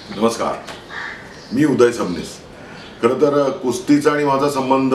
नमस्कार, मी उदय सबनीस। खरं तर कुस्तीचा आणि माझा संबंध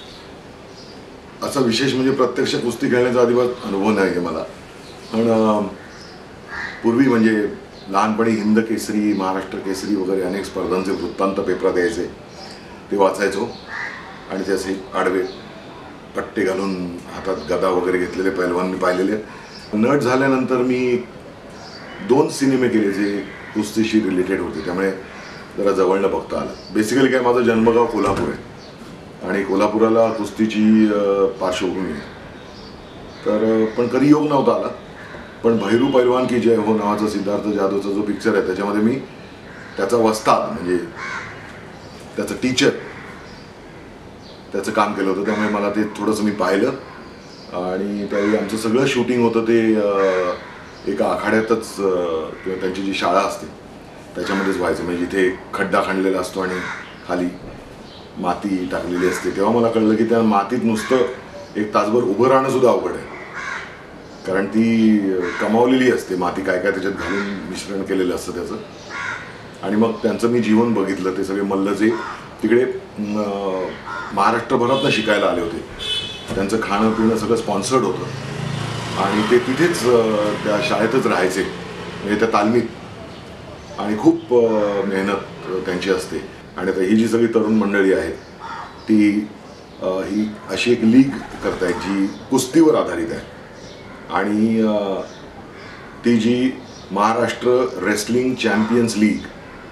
असा विशेष म्हणजे प्रत्यक्ष कुस्ती खेळण्याचा अजिबात अनुभव नाही आहे मला। पण पूर्वी म्हणजे लहानपणी हिंद केसरी, महाराष्ट्र केसरी वगैरे अनेक स्पर्धांचे वृत्तांत पेपरात यायचे, ते वाचायचो आणि ते असे आडवे पट्टे घालून हातात गदा वगैरे घेतलेले पैलवान मी पाहिलेले। नट झाल्यानंतर मी 2 सिनेमे केले जे कुस्तीशी रिलेटेड होते, त्यामुळे जरा जवळनं बघता आलं। बेसिकली काय, माझं जन्मगाव कोल्हापूर आहे आणि कोल्हापुराला कुस्तीची पार्श्वभूमी आहे। तर पण कधी योग नव्हता आला। पण भैरू पैलवान की जय हो नावाचा सिद्धार्थ जाधवचा जो पिक्चर आहे त्याच्यामध्ये मी त्याचा वस्ताद म्हणजे त्याचं टीचर त्याचं काम केलं होतं, त्यामुळे मला ते थोडंसं मी पाहिलं। आणि त्यावेळी आमचं सगळं शूटिंग होतं ते एका आखाड्यातच किंवा त्यांची जी शाळा असते त्याच्यामध्येच व्हायचं, म्हणजे जिथे खड्डा खणलेला असतो आणि खाली माती टाकलेली असते। तेव्हा मला कळलं की त्या मातीत नुसतं 1 तासभर उभं राहणं सुद्धा अवघड आहे, कारण ती कमावलेली असते माती, काय काय त्याच्यात घालून मिश्रण केलेलं असतं त्याचं। आणि मग त्यांचं मी जीवन बघितलं। ते सगळे मल्ल जे तिकडे महाराष्ट्रभरातनं शिकायला आले होते, त्यांचं खाणं पिणं सगळं स्पॉन्सर्ड होतं आणि ते तिथेच त्या शाळेतच राहायचे, म्हणजे त्या तालमीत, आणि खूप मेहनत त्यांची असते। आणि आता ही जी सगळी तरुण मंडळी आहेत ती ही अशी एक लीग करतायत जी कुस्तीवर आधारित आहे आणि ती जी Maharashtra wrestling champions league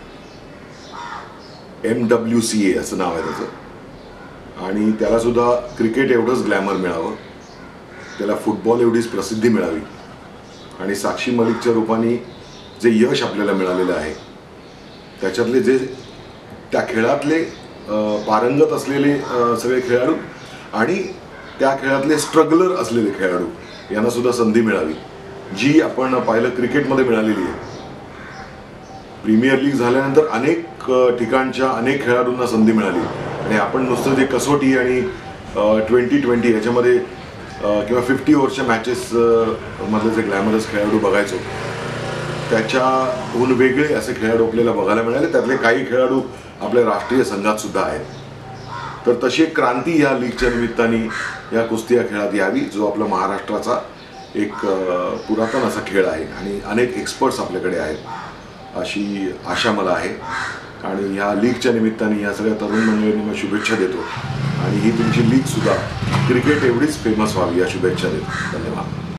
MWCA असं नाव आहे त्याचं। आणि त्यालासुद्धा क्रिकेट एवढंच ग्लॅमर मिळावं, त्याला फुटबॉल एवढीच प्रसिद्धी मिळावी आणि साक्षी मलिकच्या रूपाने जे यश आपल्याला मिळालेलं आहे त्याच्यातले जे त्या खेळातले पारंगत असलेले सगळे खेळाडू आणि त्या खेळातले स्ट्रगलर असलेले खेळाडू यांना सुद्धा संधी मिळावी, जी आपण पाहिलं क्रिकेटमध्ये मिळालेली आहे। प्रीमियर लीग झाल्यानंतर अनेक ठिकाणच्या अनेक खेळाडूंना संधी मिळाली आणि आपण नुसतं जे कसोटी आणि 2020 याच्यामध्ये किंवा 50 ओव्हरच्या मॅचेस मधले जे ग्लॅमरस खेळाडू बघायचो त्याच्याहून वेगळे असे खेळाडू आपल्याला बघायला मिळाले। त्यातले काही खेळाडू आपल्या राष्ट्रीय संघात सुद्धा आहेत। तर तशी एक क्रांती या लीगच्या निमित्ताने या कुस्ती या खेळात यावी, जो आपला महाराष्ट्राचा एक पुरातन असा खेळ आहे आणि अनेक एक्सपर्ट्स आपल्याकडे आहेत अशी आशा मला आहे। आणि ह्या लीगच्या निमित्ताने या सगळ्या तरुण मंडळींना मी शुभेच्छा देतो आणि ही तुमची लीग सुद्धा क्रिकेट एवढीच फेमस व्हावी या शुभेच्छा देतो। धन्यवाद।